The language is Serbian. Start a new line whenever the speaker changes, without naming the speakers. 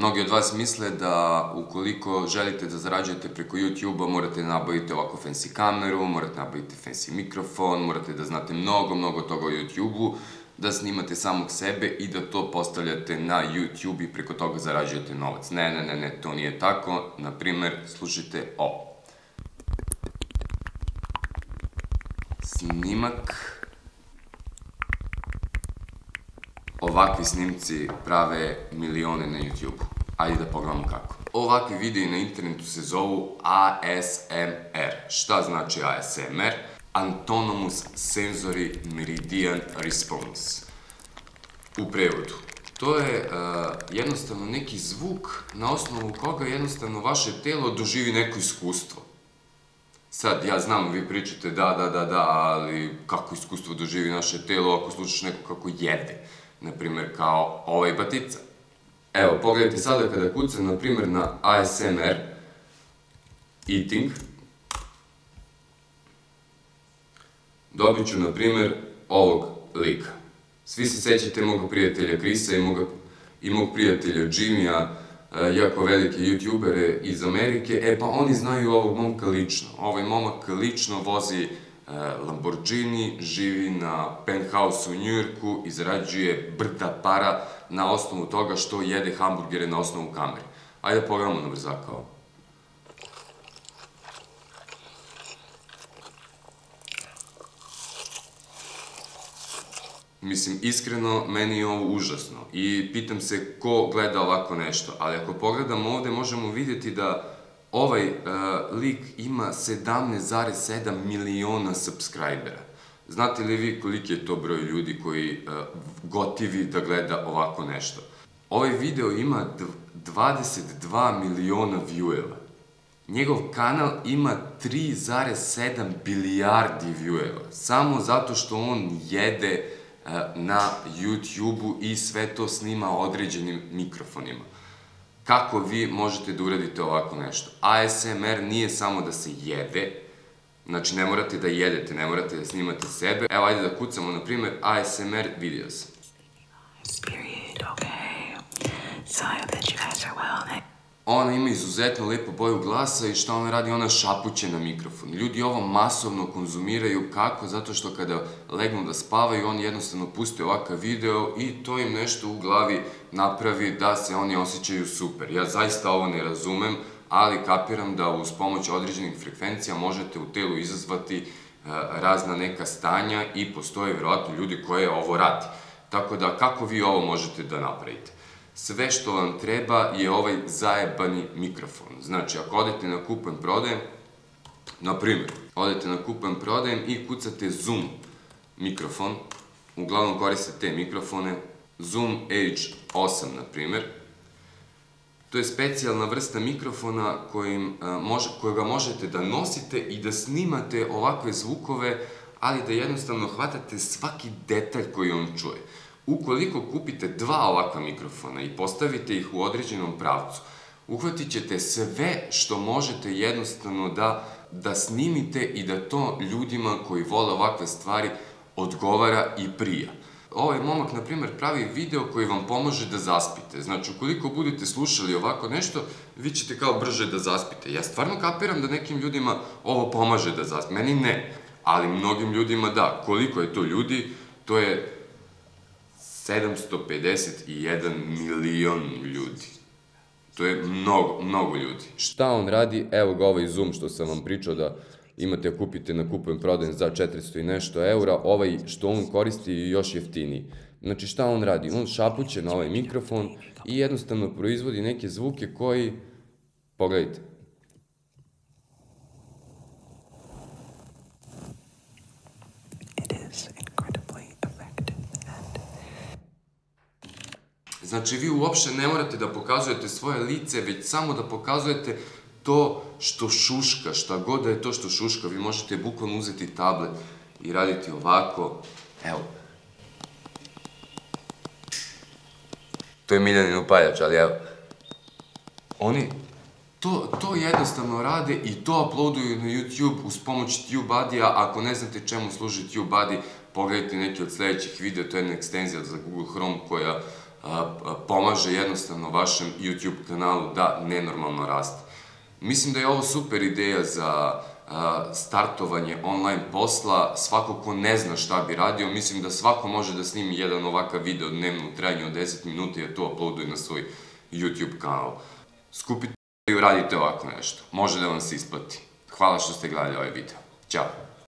Mnogi od vas misle da ukoliko želite da zarađujete preko YouTube-a morate nabaviti ovako fancy kameru, morate nabaviti fancy mikrofon, morate da znate mnogo toga o YouTube-u, da snimate samog sebe i da to postavljate na YouTube i preko toga zarađujete novac. Ne, to nije tako. Naprimer, slušajte ovo. Snimak. Ovakvi snimci prave milione na YouTube-u. Ajde da pogledamo kako. Ovakvi videi na internetu se zovu ASMR. Šta znači ASMR? Autonomous Sensory Meridian Response. U prevodu. To je jednostavno neki zvuk na osnovu koga jednostavno vaše telo doživi neko iskustvo. Sad, ja znam, vi pričate da, ali kako iskustvo doživi naše telo ako slušaš neko kako jede? Naprimer, kao ovaj batica. Evo, pogledajte sada kada kucam, naprimer, na ASMR Eating. Dobit ću, naprimer, ovog lika. Svi se sećate mog prijatelja Krisa i mog prijatelja Jimmya, jako velike youtubere iz Amerike, pa oni znaju ovog momka lično. Ovaj momak lično vozi Lamborghini, živi na penthouse u Njujorku i zarađuje brda para na osnovu toga što jede hamburgere na osnovu kamere. Ajde da pogledamo na brzaka ovo. Mislim, iskreno, meni je ovo užasno i pitam se ko gleda ovako nešto, ali ako pogledamo ovde možemo vidjeti da ovaj lik ima 17,7 miliona subscribera. Znate li vi koliki je to broj ljudi koji gotivi da gleda ovako nešto? Ovaj video ima 22 miliona vieweva. Njegov kanal ima 3,7 bilijardi vieweva. Samo zato što on jede na YouTube-u i sve to snima određenim mikrofonima. Kako vi možete da uradite ovako nešto? ASMR nije samo da se jede, znači ne morate da jedete, ne morate da snimate sebe. Evo, ajde da kucamo, na primjer, ASMR videos. Ona ima izuzetno lepu boju glasa i šta ona radi? Ona šapuće na mikrofon. Ljudi ovo masovno konzumiraju. Kako? Zato što kada legnu da spavaju, oni jednostavno puste ovakav video i to im nešto u glavi napravi da se oni osjećaju super. Ja zaista ovo ne razumem, ali kapiram da uz pomoć određenih frekvencija možete u telu izazvati razna neka stanja i postoje vjerojatno ljudi koje ovo radi. Tako da, kako vi ovo možete da napravite? Sve što vam treba je ovaj zajebani mikrofon. Znači, ako odete na kupujem prodajem, na primjer, odete na kupujem prodajem i kucate Zoom mikrofon, uglavnom koriste te mikrofone, Zoom H8, na primjer. To je specijalna vrsta mikrofona kojega možete da nosite i da snimate ovakve zvukove, ali da jednostavno hvatate svaki detalj koji on čuje. Ukoliko kupite dva ovakva mikrofona i postavite ih u određenom pravcu, uhvatit ćete sve što možete jednostavno da snimite i da to ljudima koji vole ovakve stvari odgovara i prija. Ovaj momak, na primjer, pravi video koji vam pomaže da zaspite. Znači, ukoliko budete slušali ovako nešto, vi ćete kao brže da zaspite. Ja stvarno kapiram da nekim ljudima ovo pomaže da zaspite. Meni ne, ali mnogim ljudima da. Koliko je to ljudi? To je 751 milion ljudi. To je mnogo ljudi. Šta on radi? Evo ga ovaj Zoom što sam vam pričao da imate kupite na kupujem prodajem za 400 i nešto eura, ovaj što on koristi je još jeftiniji. Znači šta on radi? On šapuće na ovaj mikrofon i jednostavno proizvodi neke zvuke koji, pogledajte. Znači, vi uopšte ne morate da pokazujete svoje lice, već samo da pokazujete to što šuška, šta god da je to što šuška. Vi možete bukvalno uzeti tablet i raditi ovako. Evo. To je Miljanin upaljač, ali evo. Oni to jednostavno rade i to uploaduju na YouTube uz pomoć TubeBuddy-a. Ako ne znate čemu služi TubeBuddy, pogledajte neki od sledećih videa, to je jedna ekstenzija za Google Chrome koja pomaže jednostavno vašem YouTube kanalu da nenormalno raste. Mislim da je ovo super ideja za startovanje online posla. Svako ko ne zna šta bi radio, mislim da svako može da snimi jedan ovakav video dnevno u trajanju od 10 minuta i da to uploaduje na svoj YouTube kanal. Skupite i uradite ovako nešto. Može da vam se isplati. Hvala što ste gledali ovaj video. Ćao!